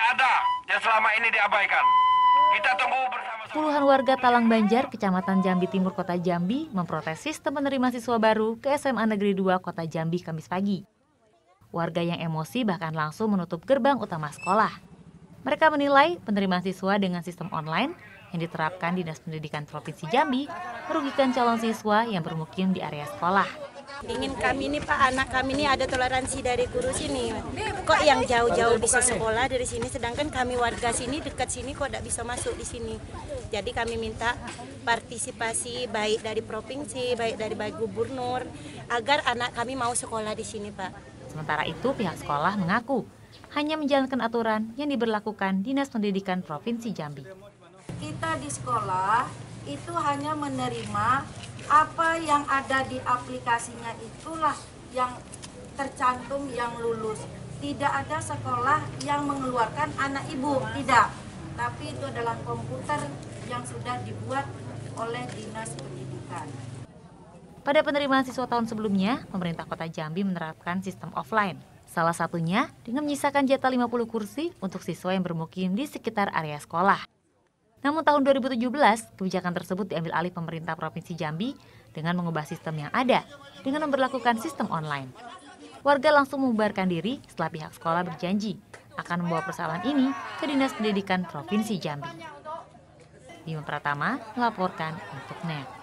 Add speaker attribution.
Speaker 1: ada yang selama ini diabaikan. Kita tunggu bersama-sama.
Speaker 2: Puluhan warga Talang Banjar, Kecamatan Jambi Timur, Kota Jambi, memprotes sistem penerima siswa baru ke SMA Negeri 2 Kota Jambi Kamis pagi. Warga yang emosi bahkan langsung menutup gerbang utama sekolah. Mereka menilai penerimaan siswa dengan sistem online yang diterapkan Dinas Pendidikan Provinsi Jambi merugikan calon siswa yang bermukim di area sekolah.
Speaker 3: Ingin kami ini Pak, anak kami ini ada toleransi dari guru sini. Kok yang jauh-jauh bisa sekolah dari sini, sedangkan kami warga sini dekat sini kok tidak bisa masuk di sini. Jadi kami minta partisipasi baik dari provinsi, baik dari gubernur, agar anak kami mau sekolah di sini Pak.
Speaker 2: Sementara itu pihak sekolah mengaku hanya menjalankan aturan yang diberlakukan Dinas Pendidikan Provinsi Jambi.
Speaker 4: Kita di sekolah itu hanya menerima apa yang ada di aplikasinya, itulah yang tercantum yang lulus. Tidak ada sekolah yang mengeluarkan anak ibu, tidak. Tapi itu adalah komputer yang sudah dibuat oleh Dinas Pendidikan.
Speaker 2: Pada penerimaan siswa tahun sebelumnya, pemerintah Kota Jambi menerapkan sistem offline. Salah satunya dengan menyisakan jatah 50 kursi untuk siswa yang bermukim di sekitar area sekolah. Namun tahun 2017, kebijakan tersebut diambil alih pemerintah Provinsi Jambi dengan mengubah sistem yang ada dengan memberlakukan sistem online. Warga langsung membubarkan diri setelah pihak sekolah berjanji akan membawa persoalan ini ke Dinas Pendidikan Provinsi Jambi. Bima Pratama melaporkan untuk NET.